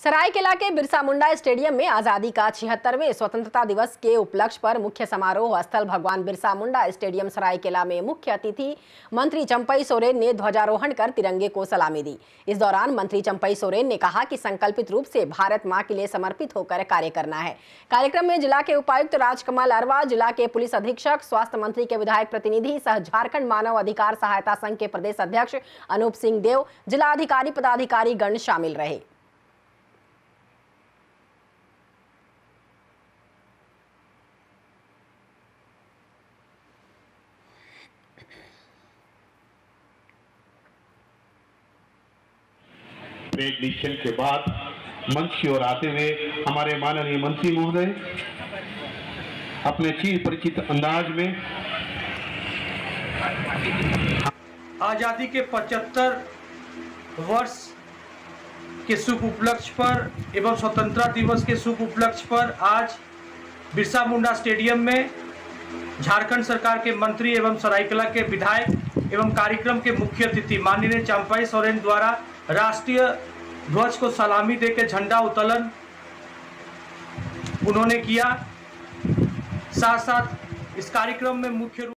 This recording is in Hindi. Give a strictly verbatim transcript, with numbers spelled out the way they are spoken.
सरायकेला के बिरसा मुंडा स्टेडियम में आजादी का छिहत्तरवें स्वतंत्रता दिवस के उपलक्ष्य पर मुख्य समारोह स्थल भगवान बिरसा मुंडा स्टेडियम सरायकेला में मुख्य अतिथि मंत्री चंपई सोरेन ने ध्वजारोहण कर तिरंगे को सलामी दी। इस दौरान मंत्री चंपई सोरेन ने कहा कि संकल्पित रूप से भारत मां के लिए समर्पित होकर कार्य करना है। कार्यक्रम में जिला के उपायुक्त राजकमल अरवा, जिला के पुलिस अधीक्षक, स्वास्थ्य मंत्री के विधायक प्रतिनिधि सह झारखंड मानव अधिकार सहायता संघ के प्रदेश अध्यक्ष अनूप सिंह देव, जिला अधिकारी पदाधिकारी गण शामिल रहे। परेड निरीक्षण के बाद मंच की ओर आते हुए हमारे माननीय मंत्री महोदय अपने चिर परिचित अंदाज में आजादी के पचहत्तर वर्ष के शुभ उपलक्ष्य पर एवं स्वतंत्रता दिवस के शुभ उपलक्ष्य पर आज बिरसा मुंडा स्टेडियम में झारखंड सरकार के मंत्री एवं सरायकेला के विधायक एवं कार्यक्रम के मुख्य अतिथि माननीय चंपई सोरेन द्वारा राष्ट्रीय ध्वज को सलामी देकर झंडा उत्तोलन उन्होंने किया। साथ साथ इस कार्यक्रम में मुख्य रूप